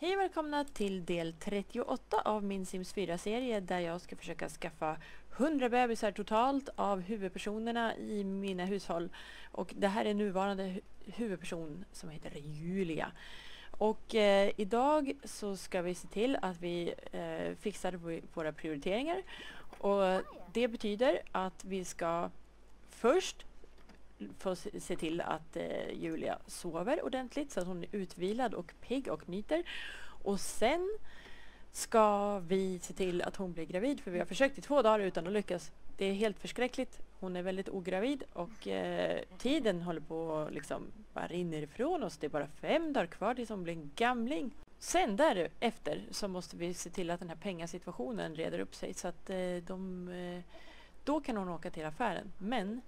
Hej och välkomna till del 38 av min Sims 4-serie där jag ska försöka skaffa 100 bebisar totalt av huvudpersonerna i mina hushåll. Och det här är nuvarande huvudperson som heter Julia. Och idag så ska vi se till att vi fixar våra prioriteringar. Och det betyder att vi ska först få se till att Julia sover ordentligt så att hon är utvilad och pigg och nyter. Och sen ska vi se till att hon blir gravid, för vi har försökt i 2 dagar utan att lyckas. Det är helt förskräckligt. Hon är väldigt ogravid och tiden håller på liksom bara rinner ifrån oss. Det är bara 5 dagar kvar tills hon blir en gamling. Sen därefter så måste vi se till att den här pengasituationen reder upp sig så att då kan hon åka till affären. Men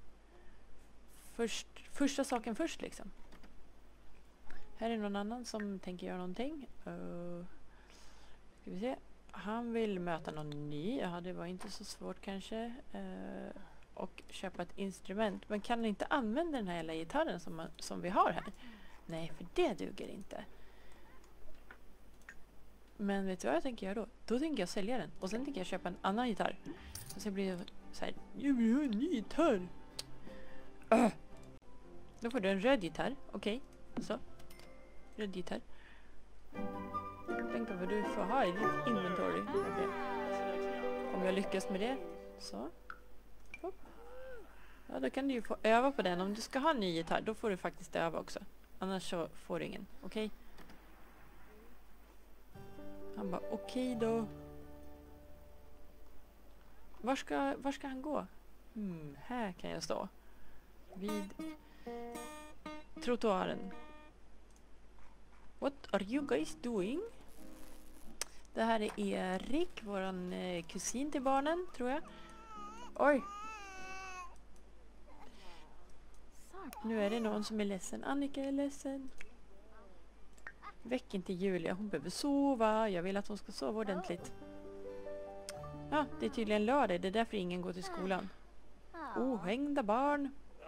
första saken först liksom. Här är någon annan som tänker göra någonting. Ska vi se. Han vill möta någon ny. Ja, det var inte så svårt kanske. Och köpa ett instrument. Men kan inte använda den här hela gitarren som vi har här? Nej, för det duger inte. Men vet du vad jag tänker göra då? Då tänker jag sälja den. Och sen tänker jag köpa en annan gitarr. Och så blir det så här. Jag vill ha en ny gitarr. Då får du en röd gitarr. Okej. Så. Röd gitarr. Tänk på vad du får ha i ditt inventory. Okay. Om jag lyckas med det. Så. Hopp. Ja, då kan du ju få öva på den. Om du ska ha en ny gitarr, då får du faktiskt öva också. Annars så får du ingen. Okej? Han bara, okej då. Var ska han gå? Här kan jag stå. Vid trottoaren. What are you guys doing? Det här är Erik, våran kusin till barnen, tror jag. Oj. Nu är det någon som är ledsen. Annika är ledsen. Väck inte Julia, hon behöver sova. Jag vill att hon ska sova ordentligt. Ja, det är tydligen lördag. Det är därför ingen går till skolan. Ohängda barn.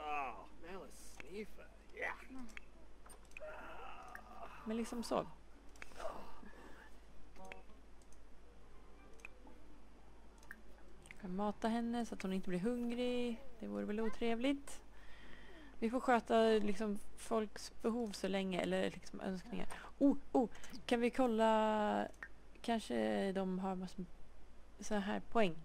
Men liksom så. Jag kan mata henne så att hon inte blir hungrig. Det vore väl otrevligt. Vi får sköta liksom folks behov så länge. Eller liksom önskningar. Kan vi kolla. Kanske de har massor så här poäng.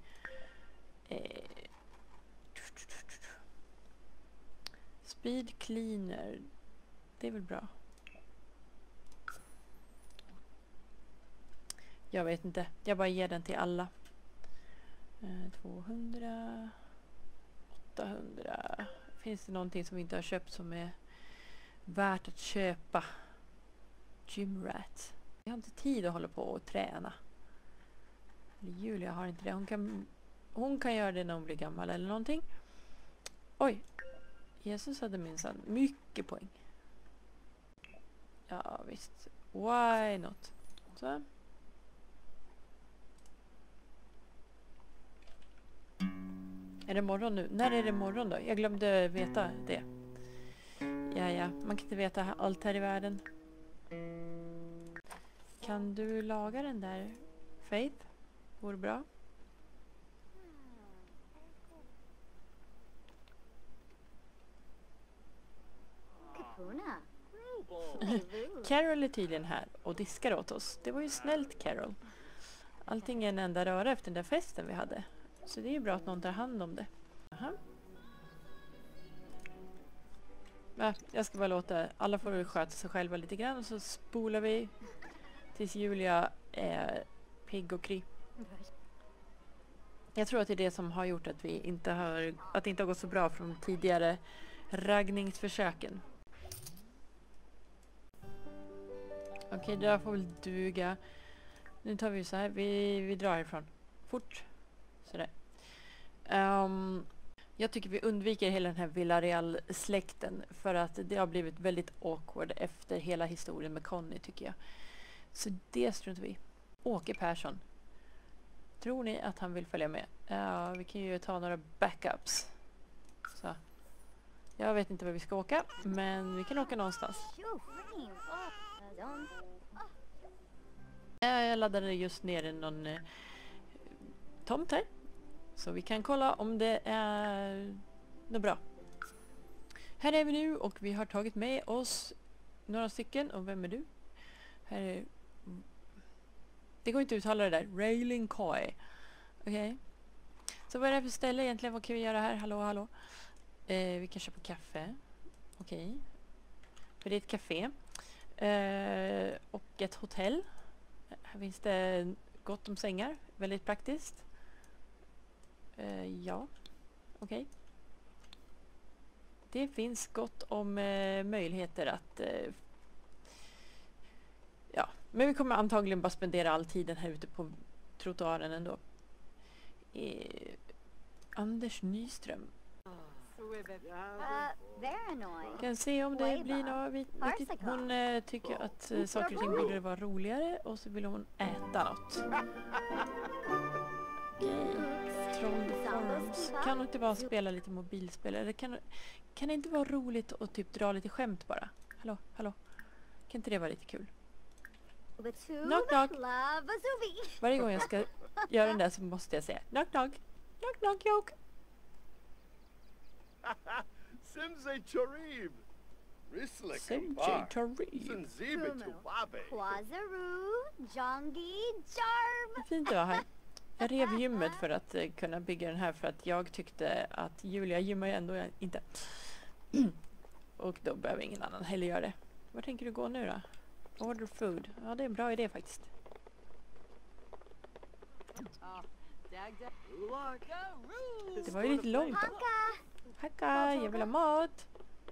Speed cleaner. Det är väl bra. Jag vet inte. Jag bara ger den till alla. 200. 800. Finns det någonting som vi inte har köpt som är värt att köpa? Gymrat. Jag har inte tid att hålla på och träna. Julia har inte det. Hon kan göra det när hon blir gammal eller någonting. Oj. Jesus hade minsann mycket poäng. Ja visst. Why not? Så. Är det morgon nu? När är det morgon då? Jag glömde veta det. Ja, man kan inte veta allt här i världen. Kan du laga den där, Faith? Vore bra. Carol är tydligen här och diskar åt oss. Det var ju snällt, Carol. Allting är en enda röra efter den där festen vi hade. Så det är ju bra att någon tar hand om det. Aha. Ja, jag ska bara låta alla får sköta sig själva lite grann. Och så spolar vi tills Julia är pigg och kry. Jag tror att det är det som har gjort att det inte har gått så bra från tidigare raggningsförsöken. Okej, det där får väl duga. Nu tar vi så här. Vi drar ifrån. Fort. Sådär. Jag tycker vi undviker hela den här Villarreal-släkten. För att det har blivit väldigt awkward efter hela historien med Conny, tycker jag. Så det struntar vi. Åke Persson. Tror ni att han vill följa med? Ja, vi kan ju ta några backups. Så. Jag vet inte var vi ska åka, men vi kan åka någonstans. jag laddade just ner någon tomt här. Så vi kan kolla om det är något bra. Här är vi nu och vi har tagit med oss några stycken. Och vem är du? Här är... Det går inte att uttala det där. Railing Koi. Okej. Så vad är det för ställe egentligen? Vad kan vi göra här? Hallå? Vi kan köpa kaffe. Okej. För det är ett café. Och ett hotell. Här finns det gott om sängar. Väldigt praktiskt. Ja. Okej. Det finns gott om möjligheter att... ja. Men vi kommer antagligen bara spendera all tiden här ute på trottoaren ändå. Anders Nyström. Kan se om det blir något viktigt. Hon tycker att saker och ting borde vara roligare och så vill hon äta något. Okej. Troll Forums. Kan hon inte bara spela lite mobilspel? Eller kan det inte vara roligt att typ dra lite skämt bara? Hallå. Kan inte det vara lite kul? Knock knock. Varje gång jag ska göra den där så måste jag säga knock knock. Knock knock joke. Simze Charib. Rislek Simche Tarib. Sinzibe Tuwabe. Kwazaru, Jongi, Jarm. Fint det var här. Jag rev gymmet för att kunna bygga den här för att jag tyckte att Julia gymmar ju ändå inte. Och då behöver ingen annan heller göra det. Var tänker du gå nu då? Order food. Ja, det är en bra idé faktiskt. Det var ju lite långt då. Hacka, jag vill ha mat.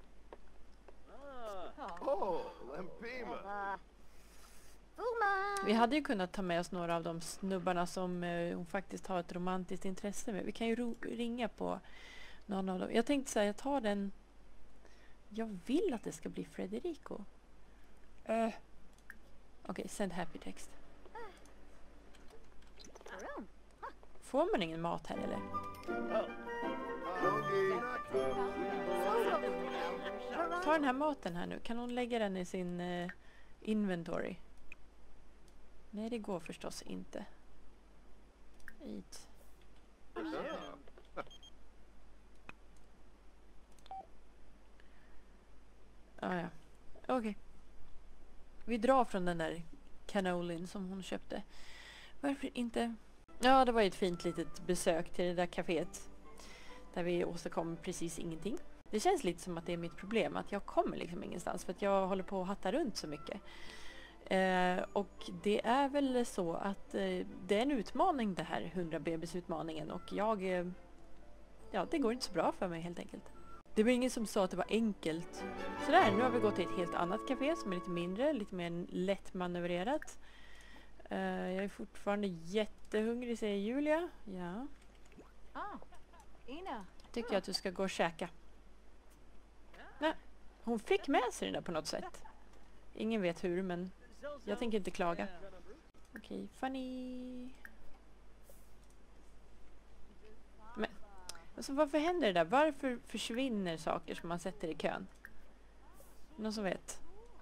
Oh, Lampima. Vi hade ju kunnat ta med oss några av de snubbarna som hon faktiskt har ett romantiskt intresse med. Vi kan ju ringa på någon av dem. Jag tänkte säga, jag tar den. Jag vill att det ska bli Federico. Okej, send happy text. Får man ingen mat här eller? Ta den här maten här nu. Kan hon lägga den i sin inventory? Nej, det går förstås inte. Eat. Ja. Okej. Vi drar från den där cannolin som hon köpte. Varför inte? Ja, det var ett fint litet besök till det där kaféet. Där vi åstadkom precis ingenting. Det känns lite som att det är mitt problem. Att jag kommer liksom ingenstans. För att jag håller på att hatta runt så mycket. Och det är väl så att det är en utmaning det här 100 bebisutmaningen. Och ja, det går inte så bra för mig helt enkelt. Det var ingen som sa att det var enkelt. Sådär, nu har vi gått till ett helt annat café som är lite mindre. Lite mer lättmanövrerat. Jag är fortfarande jättehungrig, säger Julia. Ja. Tycker jag att du ska gå och käka. Nej, hon fick med sig den där på något sätt. Ingen vet hur, men jag tänker inte klaga. Okej, funny. Men alltså, varför händer det där? Varför försvinner saker som man sätter i kön? Någon som vet?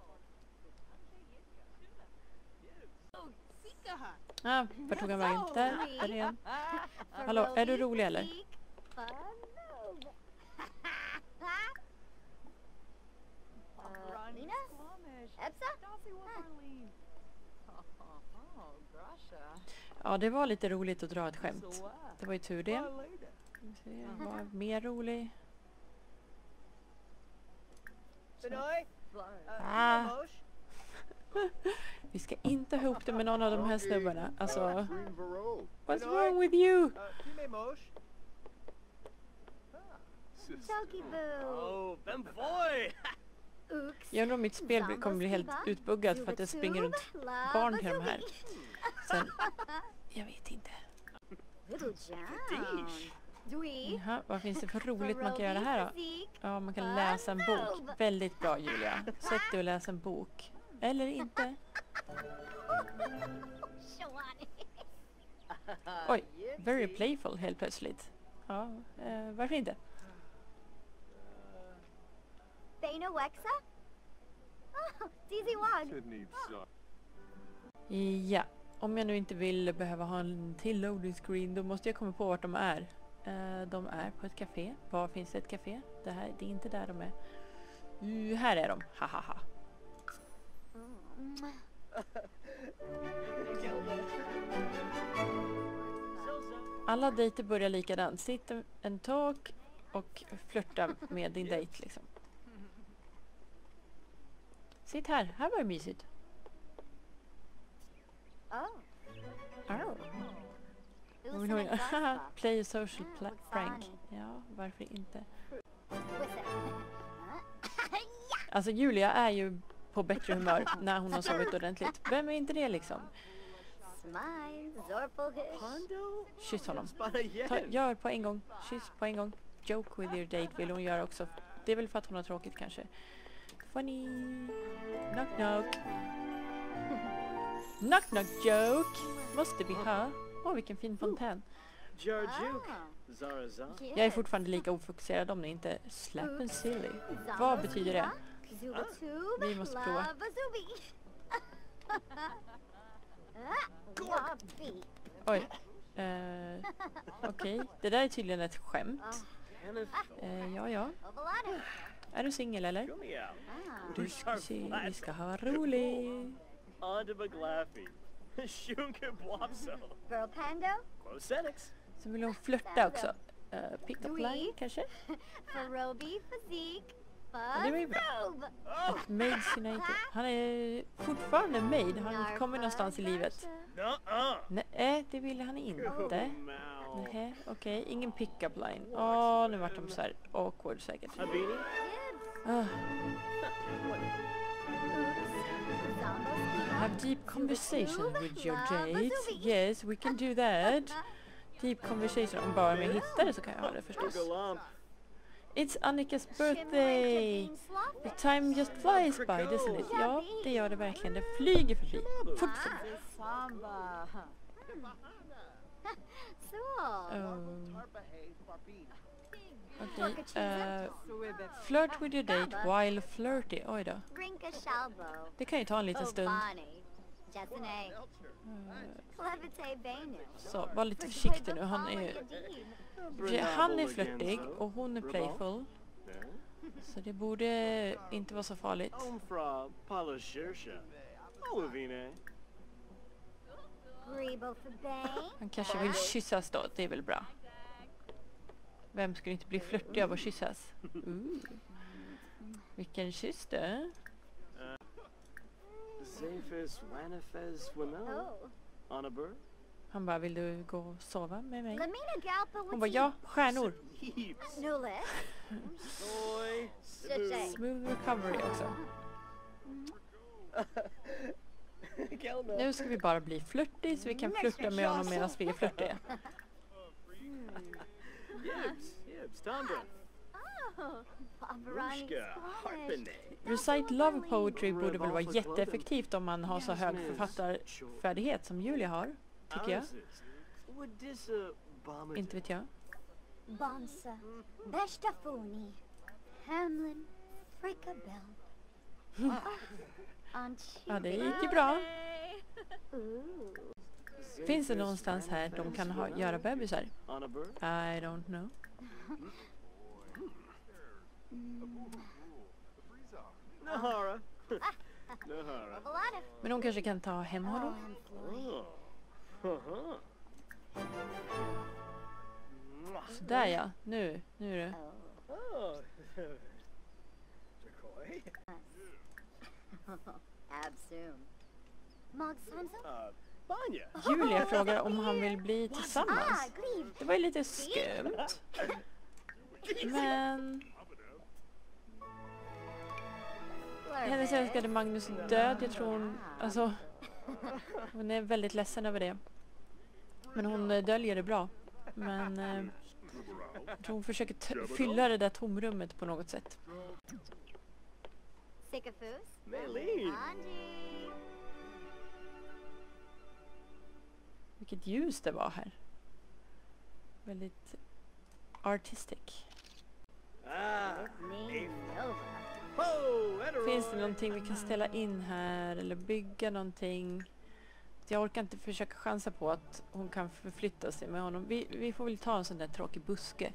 Ja, vart tog han vägen? Där är det igen. Hallå, är du rolig eller? Ja, det var lite roligt att dra ett skämt. Det var ju tur det. Var mer rolig. Vi ska inte ha ihop det med någon av de här snubbarna. Alltså, what's wrong with you? Jag undrar om mitt spel kommer bli helt utbuggat för att jag springer runt barn till de här. Sen, jag vet inte. Jaha, vad finns det för roligt man kan göra här då? Ja, man kan läsa en bok. Väldigt bra, Julia. Sätt dig och läs en bok. Eller inte. Oj, very playful helt plötsligt. Ja, varför inte? Ja, Om jag nu inte vill behöva ha en till loading screen, då måste jag komma på vart de är. De är på ett café. Var finns det ett café? Det är inte där de är. Här är de. Hahaha. Alla dejter börjar likadant. Sitt en talk och flirta med din dejt liksom. Sitt här. Här var det mysigt. Play a social prank. Ja, varför inte? Alltså Julia är ju på bättre humör när hon har sovit ordentligt. Vem är inte det liksom? Kyss honom. Gör på en gång. Kyss på en gång. Joke with your date vill hon göra också. Det är väl för att hon har tråkigt kanske. Funny. Knock knock. Knock knock joke. Måste vi ha. Vilken fin fontän. Jag är fortfarande lika ofokuserad om det inte slap and silly. Vad betyder det? Vi måste prova. Oj. Okej. Det där är tydligen ett skämt. Ja. Är du singel eller? Du ska se, vi ska ha roligt. Så vill hon flirta också. Pick up line kanske? Ja, det var ju bra. Att Maids United. Han är fortfarande maid. Han kommer någonstans i livet. Nej, det ville han inte. Nej, okej. Ingen pick-up line. Nu vart de så här awkward säkert. Have deep conversation with your date. Yes, we can do that. Deep conversation. Om bara jag hittar det så kan jag ha det förstås. It's Annikas birthday! The time just flies by, doesn't it? Ja, det gör det verkligen. Det flyger förbi. Fort. Flirt with your date while flirty. Oj då. Det kan ju ta en liten stund. Så, var lite försiktig nu. Han är flirtig och hon är playful. Så det borde inte vara så farligt. Han kanske vill kyssas då, det är väl bra. Vem skulle inte bli flirtig av att kyssas? Vilken kyss då? Han bara, vill du gå och sova med mig? Hon bara, ja, stjärnor. Smooth recovery också. Nu ska vi bara bli flirtig så vi kan flirta med honom medan vi är flirtiga. Recite love poetry borde väl vara jätteeffektivt om man har så hög författarfärdighet som Julia har, tycker jag. Inte vet jag. Bonsa, Bestafoni, Hamlin, Fricabell. Ja, det gick ju bra. Finns det någonstans här de kan göra bebisar? I don't know. Men de kanske kan ta hem honom. Så där ja, nu är det. Julia frågar om han vill bli tillsammans. Det var ju lite skumt. Men hennes älskade Magnus är död. Jag tror hon är väldigt ledsen över det. Men hon döljer det bra. Men jag tror hon försöker fylla det där tomrummet på något sätt. Vilket ljus det var här. Väldigt artistic. Finns det någonting vi kan ställa in här eller bygga någonting? Jag orkar inte försöka chansa på att hon kan förflytta sig med honom. Vi får väl ta en sån där tråkig buske.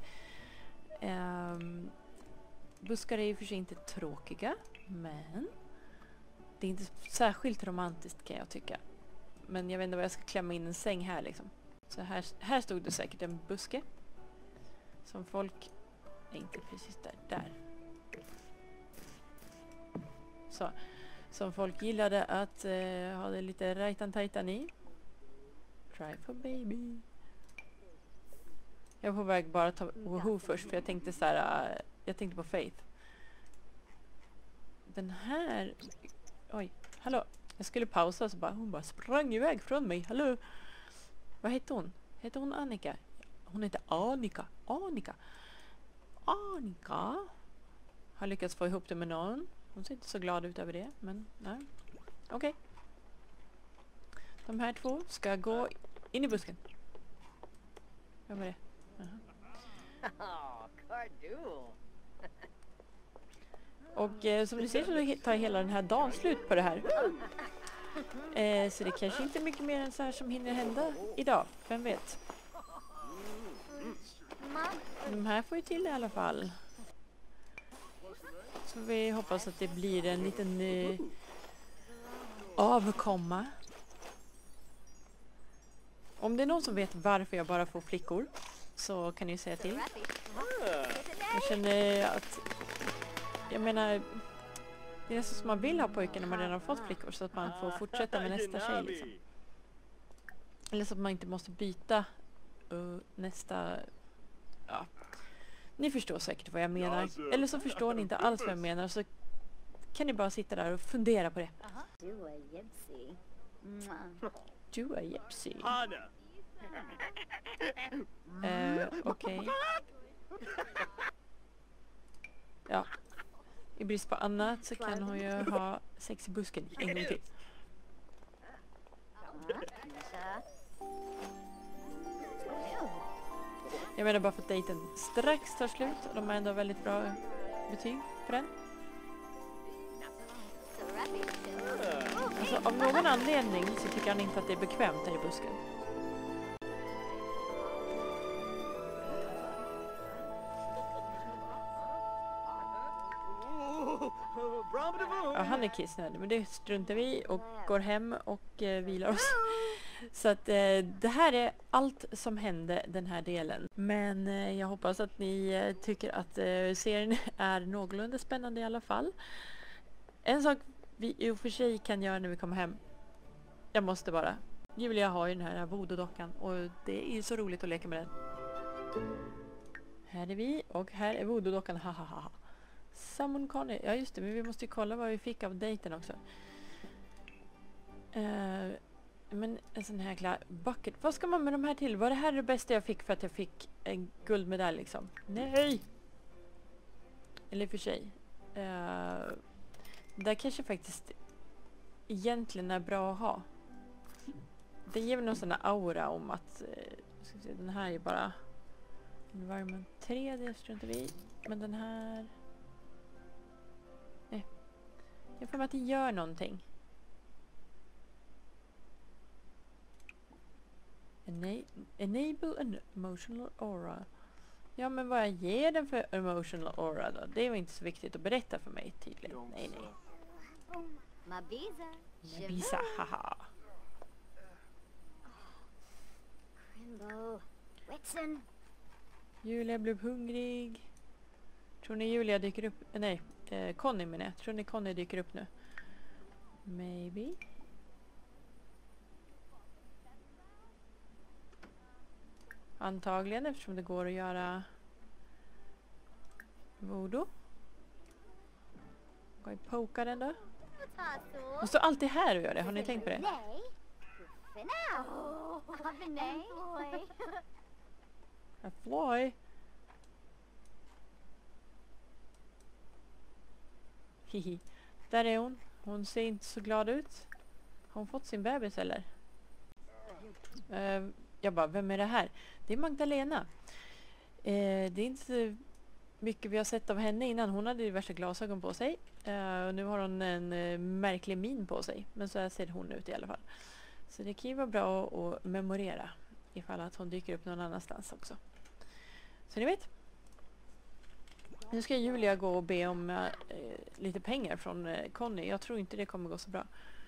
Buskar är ju för sig inte tråkiga, men det är inte särskilt romantiskt kan jag tycka. Men jag vet inte vad jag ska klämma in en säng här liksom. Så här stod det säkert en buske. Som folk... Nej, inte precis där. Så. Som folk gillade att ha det lite rajtan-tajtan i. Try for baby. Jag var på väg bara ta Woohoo först för jag tänkte så här, jag tänkte på Faith. Den här... Oj, hallå. Jag skulle pausa så bara, hon bara sprang iväg från mig. Hallå. Vad heter hon? Heter hon Annika? Hon heter Annika. Annika. Har lyckats få ihop det med någon. Hon ser inte så glad ut över det, men nej. Okej. De här två ska gå in i busken. Vad var det? Och som du ser så tar hela den här dagen slut på det här. Så det kanske inte är mycket mer än så här som hinner hända idag. Vem vet? De här får ju till i alla fall. Så vi hoppas att det blir en liten avkomma. Om det är någon som vet varför jag bara får flickor så kan ni säga till. Jag känner att... Jag menar... Det är nästan som man vill ha pojkar när man redan har fått flickor så att man får fortsätta med nästa tjej liksom. Eller så att man inte måste byta nästa... Ja. Ni förstår säkert vad jag menar. Eller så förstår ni inte alls vad jag menar. Så kan ni bara sitta där och fundera på det. Du är Jepsi. Okej. Ja. I brist på annat så kan hon ju ha sex i busken en gång till. Jag menar bara för att dejten strax tar slut och de har ändå väldigt bra betyg på den. Alltså, av någon anledning så tycker han inte att det är bekvämt där i busken. Ja, han är kissnödig, men det struntar vi och går hem och vilar oss. Så att det här är allt som hände den här delen. Men jag hoppas att ni tycker att serien är någorlunda spännande i alla fall. En sak vi i och för sig kan göra när vi kommer hem. Jag måste bara. Julia har ju den här voodoo-dockan och det är så roligt att leka med den. Här är vi och här är voodoo-dockan. Hahaha. Summon Conny. Ja just det, men vi måste ju kolla vad vi fick av dejten också. Men en sån här jäkla bucket. Vad ska man med de här till? Var det här det bästa jag fick för att jag fick en guldmedalj liksom? Nej! Eller i och för sig. Det där kanske faktiskt egentligen är bra att ha. Det ger väl någon sån där aura om att den här är bara environment 3, det struntar vi i. Men den här... Nej. Jag får att det gör någonting. Enable an emotional aura. Ja, men vad jag ger den för emotional aura då? Det var inte så viktigt att berätta för mig tydligen. Nej. Mabisa, haha. Julia blev hungrig. Tror ni Julia dyker upp? Nej, Conny menar jag. Tror ni Conny dyker upp nu? Maybe. Antagligen eftersom det går att göra voodoo. Går jag poka den då? Och står alltid här och gör det. Har ni tänkt på det? A fly. Hihi. Där är hon. Hon ser inte så glad ut. Har hon fått sin bebis eller? Jag bara, vem är det här? Det är Magdalena. Det är inte så mycket vi har sett av henne innan. Hon hade diverse glasögon på sig. Och nu har hon en märklig min på sig. Men så här ser hon ut i alla fall. Så det kan ju vara bra att memorera ifall att hon dyker upp någon annanstans också. Så ni vet. Nu ska Julia gå och be om lite pengar från Conny. Jag tror inte det kommer gå så bra.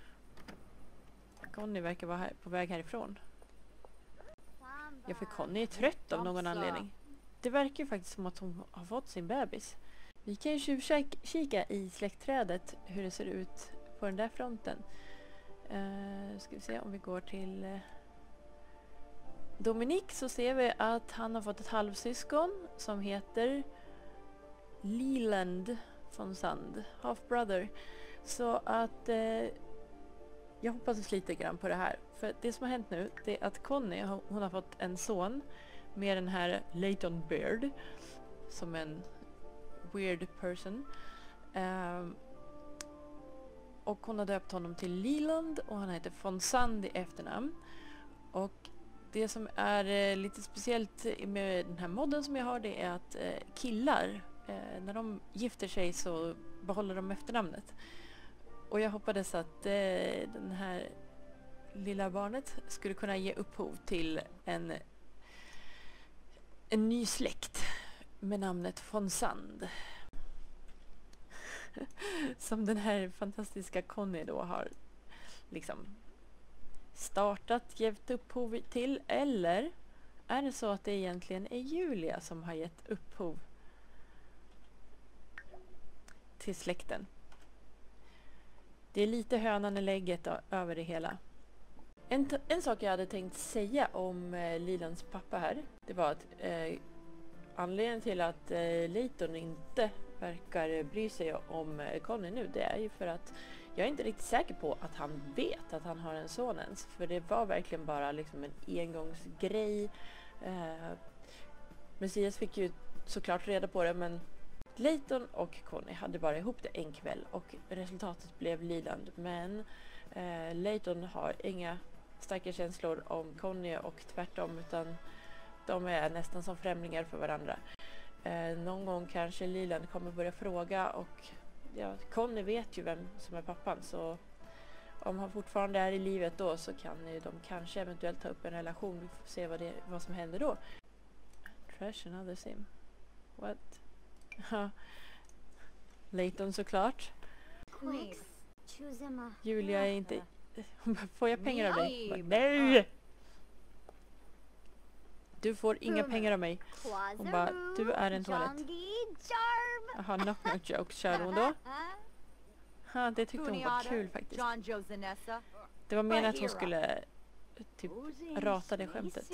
Conny verkar vara på väg härifrån. Ja, för Conny är trött av någon anledning. Det verkar ju faktiskt som att hon har fått sin bebis. Vi kan ju tjuvkika i släktträdet hur det ser ut på den där fronten. Ska vi se om vi går till Dominique, så ser vi att han har fått ett halvsyskon som heter Leland von Sand, half brother. Så att jag hoppas lite grann på det här. För det som har hänt nu, det är att Conny, hon har fått en son med den här Leighton Beard som en weird person. Och hon har döpt honom till Leland och han heter von Sand i efternamn. Och det som är lite speciellt med den här modden som jag har, det är att killar, när de gifter sig så behåller de efternamnet. Och jag hoppades att den här lilla barnet skulle kunna ge upphov till en ny släkt med namnet von Sand. Som den här fantastiska Conny då har liksom startat, gett upphov till. Eller är det så att det egentligen är Julia som har gett upphov till släkten? Det är lite hönan i lägget över det hela. En sak jag hade tänkt säga om Lilands pappa här, det var att anledningen till att Leighton inte verkar bry sig om Conny nu, det är ju för att jag är inte riktigt säker på att han vet att han har en son ens. För det var verkligen bara liksom en engångsgrej. Messias fick ju såklart reda på det, men Leighton och Conny hade bara ihop det en kväll och resultatet blev Leland. Men Leighton har inga starka känslor om Conny och tvärtom, utan de är nästan som främlingar för varandra. Någon gång kanske Leland kommer börja fråga och ja, Conny vet ju vem som är pappan, så om han fortfarande är i livet då så kan de kanske eventuellt ta upp en relation. Vi får se vad som händer då. Trash another sim. What? Leighton såklart. Julia är inte... Får jag pengar av dig? Nej! Du får inga pengar av mig. Hon bara, du är en toalett. Jaha, knock jokes körde hon då. Det tyckte hon var kul faktiskt. Det var meningen att hon skulle typ rata det skämtet.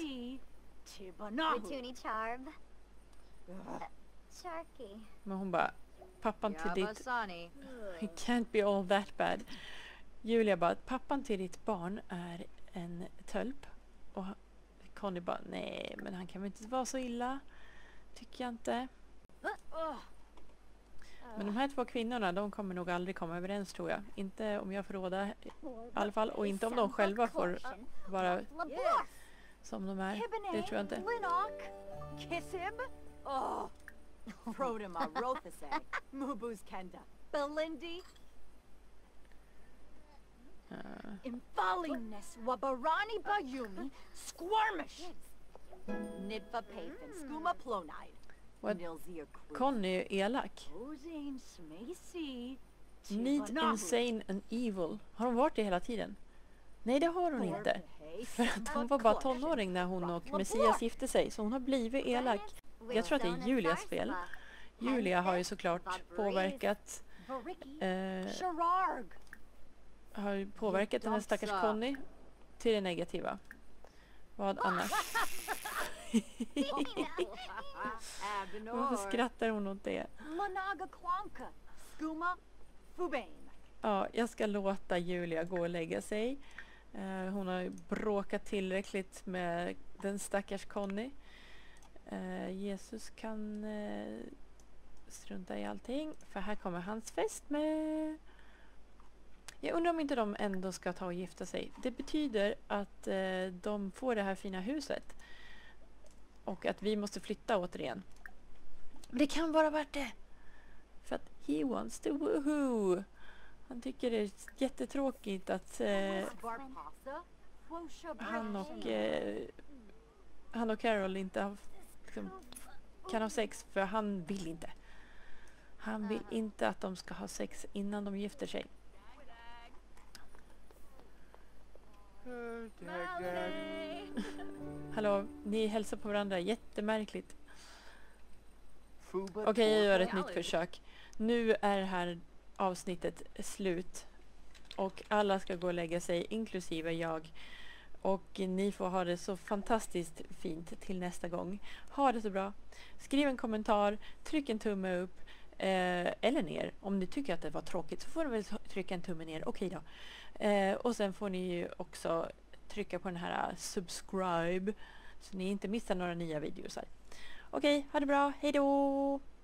Men hon bara, pappan till ditt... It can't be all that bad. Julia bara, pappan till ditt barn är en tölp. Och Conny bara, nej, men han kan väl inte vara så illa. Tycker jag inte. Men de här två kvinnorna, de kommer nog aldrig komma överens, tror jag. Inte om jag får råda i alla fall. Och inte om de själva får vara som de är. Det tror jag inte. Infalingness wabarani bayumi squarmish nidva pafen skuma plonide. Conny är elak. Neat, insane and evil. Har hon varit det hela tiden? Nej, det har hon inte. För att hon var bara tonåring när hon och Messias gifte sig. Så hon har blivit elak. Jag tror att det är Julias fel. Julia har ju såklart påverkat den här stackars Conny till det negativa. Vad annars? Varför skrattar hon åt det? Ja, jag ska låta Julia gå och lägga sig. Hon har bråkat tillräckligt med den stackars Conny. Jesus kan strunta i allting. För här kommer hans fest med. Jag undrar om inte de ändå ska ta och gifta sig. Det betyder att de får det här fina huset. Och att vi måste flytta återigen. Det kan vara värt det. För att he wants to woohoo. Han tycker det är jättetråkigt att han och Carol inte har, liksom, kan ha sex för han vill inte. Han vill inte att de ska ha sex innan de gifter sig. Hallå, ni hälsar på varandra. Jättemärkligt. Okej, jag gör ett nytt försök. Nu är det här avsnittet slut. Och alla ska gå och lägga sig, inklusive jag. Och ni får ha det så fantastiskt fint till nästa gång. Ha det så bra. Skriv en kommentar, tryck en tumme upp. Eller ner. Om ni tycker att det var tråkigt så får ni väl trycka en tumme ner. Okej då. Och sen får ni ju också trycka på den här subscribe så ni inte missar några nya videos här. Okej, ha det bra. Hej då!